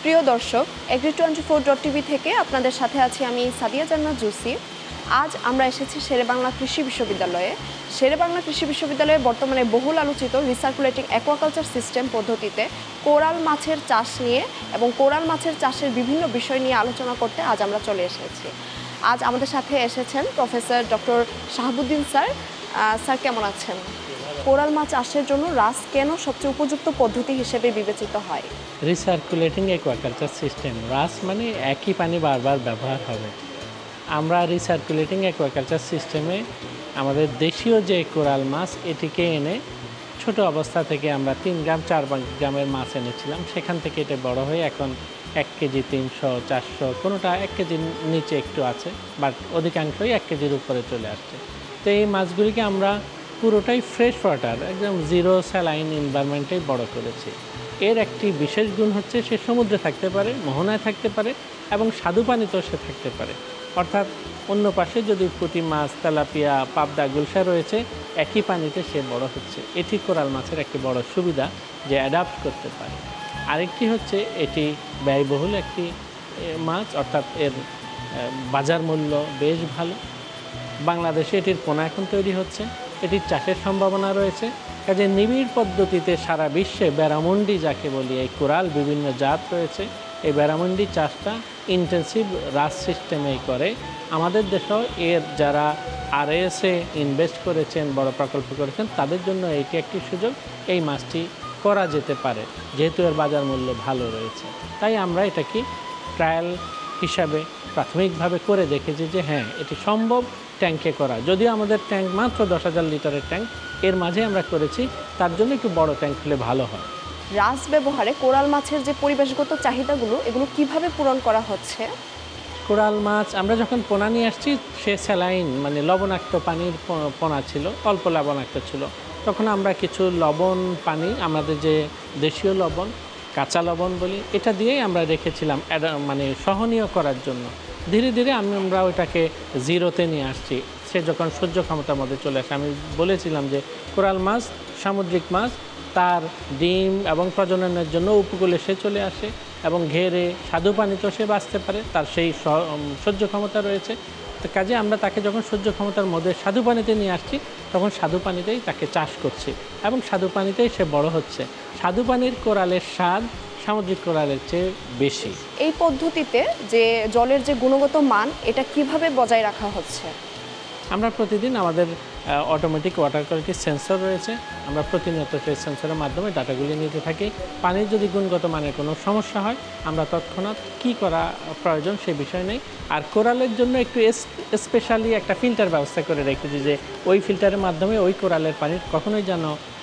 প্রিয় দর্শক, agri24.tv থেকে আপনাদের সাথে আছি আমি সাদিয়া জান্নাত জুসি। আজ আমরা এসেছি শেরেবাংলা কৃষি বিশ্ববিদ্যালয়ে। শেরেবাংলা কৃষি বিশ্ববিদ্যালয়ে বর্তমানে বহুল আলোচিত রিসার্কুলেটিং অ্যাকোয়াকালচার সিস্টেম পদ্ধতিতে কোরাল মাছের চাষ নিয়ে এবং কোরাল মাছের চাষের বিভিন্ন বিষয় নিয়ে আলোচনা করতে আজ আমরা চলে এসেছি। আজ আমাদের সাথে এসেছেন professor doctor Shahabuddin sir. Sir কেমন আছেন? কোরাল মাছ চাষের জন্য রাস কেন সবচেয়ে উপযুক্ত পদ্ধতি হিসেবে বিবেচিত হয়? রিসার্কুলেটিং অ্যাকোয়াকালচার সিস্টেম, রাস মানে একই পানি বারবার ব্যবহার হবে। আমরা রিসার্কুলেটিং অ্যাকোয়াকালচার সিস্টেমে আমাদের দেশীয় যে কোরাল মাছ এটিকে এনে ছোট অবস্থা থেকে আমরা 3 গ্রাম 4 গ্রামের মাছ এনেছিলাম, সেখান থেকে এটা বড় হয়ে এখন 1 কেজি 300 400, কোনোটা 1 কেজির নিচে একটু আছে, বাট অধিকাংশই 1 কেজির উপরে চলে আসছে। তো এই মাছগুলিকে আমরা পুরোটাই ফ্রেশ ওয়াটার, একদম জিরো স্যালাইন এনভায়রনমেন্টেই বড় করেছি। এর একটি বিশেষ গুণ হচ্ছে সে সমুদ্রে থাকতে পারে, মোহনায় থাকতে পারে এবং স্বাদু পানিতেও সে থাকতে পারে। অর্থাৎ অন্য পাশে যদি পুঁটি মাছ, তেলাপিয়া, পাবদা, গুলশা রয়েছে, একই পানিতে সে বড় হচ্ছে। এটি কোরাল মাছের একটি বড় সুবিধা যে অ্যাডাপ্ট করতে পারে। আরেকটি হচ্ছে এটি ব্যয়বহুল একটি মাছ, অর্থাৎ এর বাজার মূল্য বেশ ভালো। বাংলাদেশে এটির পোনা এখন তৈরি হচ্ছে, এটির চাষের সম্ভাবনা রয়েছে। কাজে নিবিড় পদ্ধতিতে সারা বিশ্বে ব্যারামুন্ডি যাকে বলি, এই কোরাল বিভিন্ন জাত রয়েছে, এই ব্যারামুন্ডি চাষটা ইন্টেন্সিভ রাস সিস্টেমেই করে। আমাদের দেশেও এর যারা আরএসে ইনভেস্ট করেছেন, বড় প্রকল্প করেছেন, তাদের জন্য এটি একটি সুযোগ। এই মাছটি করা যেতে পারে যেহেতু এর বাজার মূল্য ভালো রয়েছে। তাই আমরা এটাকে ট্রায়াল হিসাবে প্রাথমিকভাবে করে দেখেছি যে হ্যাঁ, এটি সম্ভব ট্যাঙ্কে করা। যদিও আমাদের ট্যাঙ্ক মাত্র 10,000 লিটারের ট্যাঙ্ক, এর মাঝে আমরা করেছি, তার জন্য একটু বড় ট্যাঙ্ক হলে ভালো হয়। রাস ব্যবহারে কোরাল মাছের যে পরিবেশগত চাহিদাগুলো, এগুলো কিভাবে পূরণ করা হচ্ছে? কোরাল মাছ আমরা যখন পোনা নিয়ে আসছি, সে স্যালাইন মানে লবণাক্ত পানির পোনা ছিল, অল্প লবণাক্ত ছিল। তখন আমরা কিছু লবণ পানি, আমাদের যে দেশীয় লবণ, কাঁচা লবণ বলি, এটা দিয়েই আমরা রেখেছিলাম মানে সহনীয় করার জন্য। ধীরে ধীরে আমরা ওইটাকে জিরোতে নিয়ে আসছি। সে যখন সহ্য ক্ষমতার মধ্যে চলে আসে, আমি বলেছিলাম যে কোরাল মাছ সামুদ্রিক মাছ, তার ডিম এবং প্রজননের জন্য উপকূলে সে চলে আসে এবং ঘেরে স্বাদু পানিতেও সে বাঁচতে পারে, তার সেই সহ্য ক্ষমতা রয়েছে। তো কাজে আমরা তাকে যখন সহ্য ক্ষমতার মধ্যে স্বাদু পানিতে নিয়ে আসছি, তখন স্বাদু পানিতেই তাকে চাষ করছি এবং স্বাদু পানিতেই সে বড় হচ্ছে। স্বাদু পানির কোরালের স্বাদ সামুদ্রিক কোরালের চেয়ে বেশি। এই পদ্ধতিতে যে জলের যে গুণগত মান, এটা কিভাবে বজায় রাখা হচ্ছে? আমরা প্রতিদিন আমাদের অটোমেটিক ওয়াটার কোয়ালিটি সেন্সর রয়েছে, আমরা প্রতিনিয়ত সেই সেন্সরের মাধ্যমে ডাটাগুলি নিতে থাকি। পানির যদি গুণগত মানের কোনো সমস্যা হয়, আমরা তৎক্ষণাৎ কী করা প্রয়োজন সে বিষয় নেই। আর কোরালের জন্য একটু স্পেশালি একটা ফিল্টার ব্যবস্থা করে রেখেছি, যে ওই ফিল্টারের মাধ্যমে ওই কোরালের পানির কখনোই যেন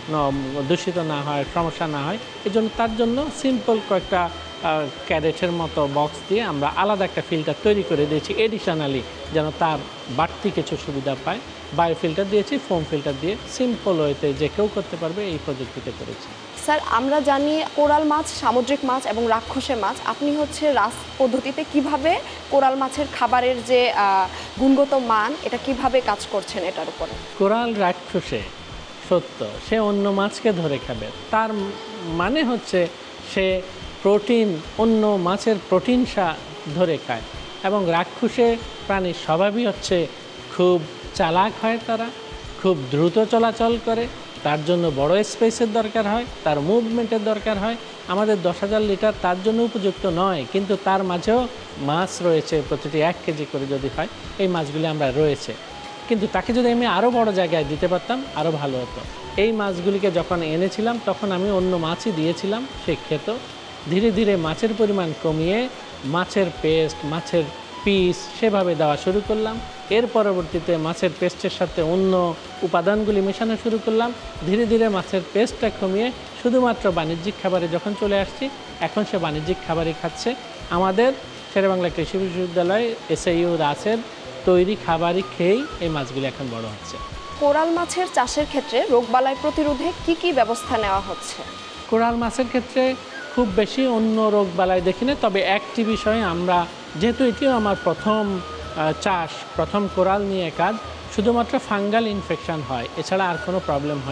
দূষিত না হয়, সমস্যা না হয়। এজন্য তার জন্য সিম্পল কয়েকটা ক্যারেটের মতো বক্স দিয়ে আমরা আলাদা একটা ফিল্টার তৈরি করে দিয়েছি এডিশনালি, যেন তার বাড়তি কিছু সুবিধা পায়। বায়ো ফিল্টার দিয়েছি, ফোম ফিল্টার দিয়ে সিম্পল ওয়েতে যে কেউ করতে পারবে এই প্রযুক্তিতে করেছি। স্যার, আমরা জানি কোরাল মাছ সামুদ্রিক মাছ এবং রাক্ষসে মাছ। আপনি হচ্ছে রাস পদ্ধতিতে কিভাবে কোরাল মাছের খাবারের যে গুণগত মান, এটা কিভাবে কাজ করছেন এটার উপরে? কোরাল রাক্ষসে সত্য, সে অন্য মাছকে ধরে খাবে, তার মানে হচ্ছে সে প্রোটিন, অন্য মাছের প্রোটিন ধরে খায়। এবং রাক্ষসে প্রাণীর স্বভাবই হচ্ছে খুব চালাক হয়, তারা খুব দ্রুত চলাচল করে, তার জন্য বড় স্পেসের দরকার হয়, তার মুভমেন্টের দরকার হয়। আমাদের 10,000 লিটার তার জন্য উপযুক্ত নয়, কিন্তু তার মাঝেও মাছ রয়েছে, প্রতিটি 1 কেজি করে যদি হয়, এই মাছগুলি আমরা রয়েছে। কিন্তু তাকে যদি আমি আরও বড় জায়গায় দিতে পারতাম আরও ভালো হতো। এই মাছগুলিকে যখন এনেছিলাম তখন আমি অন্য মাছই দিয়েছিলাম, সে খেত। ধীরে ধীরে মাছের পরিমাণ কমিয়ে মাছের পেস্ট, মাছের পিস সেভাবে দেওয়া শুরু করলাম। এর পরবর্তীতে মাছের পেস্টের সাথে অন্য উপাদানগুলি মেশানো শুরু করলাম। ধীরে ধীরে মাছের পেস্টটা কমিয়ে শুধুমাত্র বাণিজ্যিক খাবারে যখন চলে আসছি, এখন সে বাণিজ্যিক খাবারই খাচ্ছে। আমাদের শেরেবাংলা কৃষি বিশ্ববিদ্যালয় এসইউ রাসের তৈরি খাবারই খেয়েই এই মাছগুলি এখন বড় হচ্ছে। কোরাল মাছের চাষের ক্ষেত্রে রোগবালাই প্রতিরোধে কি কি ব্যবস্থা নেওয়া হচ্ছে? কোরাল মাছের ক্ষেত্রে খুব বেশি অন্য রোগ বালাই দেখি না, তবে একটি বিষয়ে আমরা, যেহেতু এটিও আমার প্রথম চাষ, প্রথম কোরাল নিয়ে কাজ, শুধুমাত্র ফাঙ্গাল ইনফেকশন হয়, এছাড়া আর কোনো প্রবলেম হয়নি।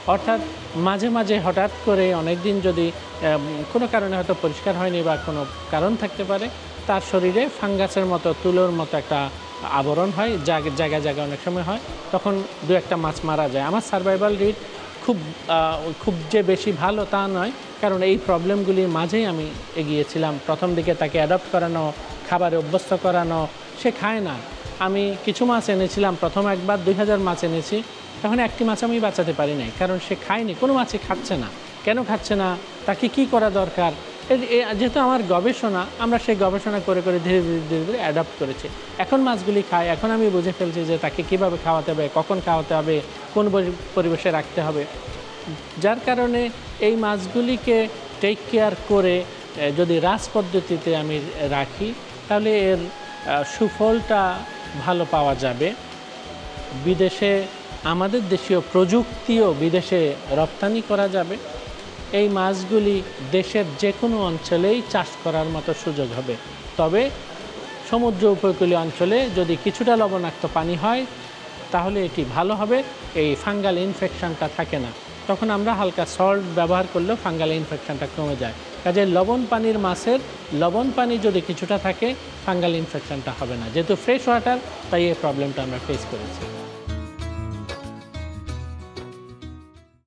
অর্থাৎ মাঝে মাঝে হঠাৎ করে অনেক দিন যদি কোনো কারণে হয়তো পরিষ্কার হয়নি বা কোনো কারণ থাকতে পারে, তার শরীরে ফাঙ্গাসের মতো তুলোর মতো একটা আবরণ হয়, জায়গায় জায়গায় অনেক সময় হয়, তখন দু একটা মাছ মারা যায়। আমার সার্ভাইভাল রেট খুব যে বেশি ভালো তা নয়, কারণ এই প্রবলেমগুলির মাঝেই আমি এগিয়েছিলাম। প্রথম দিকে তাকে অ্যাডপ্ট করানো, খাবারে অভ্যস্ত করানো, সে খায় না। আমি কিছু মাছ এনেছিলাম, প্রথম একবার 2000 মাছ এনেছি, তখন একটি মাছ আমি বাঁচাতে পারি নাই, কারণ সে খায়নি, কোনো মাছই খাচ্ছে না। কেন খাচ্ছে না, তাকে কি করা দরকার, যেহেতু আমার গবেষণা, আমরা সেই গবেষণা করে করে ধীরে ধীরে ধীরে ধীরে অ্যাডপ্ট করেছি। এখন মাছগুলি খায়, এখন আমি বুঝে ফেলছি যে তাকে কীভাবে খাওয়াতে হবে, কখন খাওয়াতে হবে, কোন পরিবেশে রাখতে হবে। যার কারণে এই মাছগুলিকে টেক কেয়ার করে যদি রাস পদ্ধতিতে আমি রাখি, তাহলে এর সুফলটা ভালো পাওয়া যাবে। বিদেশে আমাদের দেশীয় প্রযুক্তিও বিদেশে রপ্তানি করা যাবে। এই মাছগুলি দেশের যে কোনো অঞ্চলেই চাষ করার মতো সুযোগ হবে। তবে সমুদ্র উপকূলীয় অঞ্চলে যদি কিছুটা লবণাক্ত পানি হয়, তাহলে এটি ভালো হবে, এই ফাঙ্গাল ইনফেকশনটা থাকে না। তখন আমরা হালকা সল্ট ব্যবহার করলেও ফাঙ্গাল ইনফেকশনটা কমে যায়। কাজে লবণ পানির মাছের লবণ পানি যদি কিছুটা থাকে, ফাঙ্গাল ইনফেকশনটা হবে না। যেহেতু ফ্রেশ ওয়াটার, তাই এই প্রবলেমটা আমরা ফেস করেছি।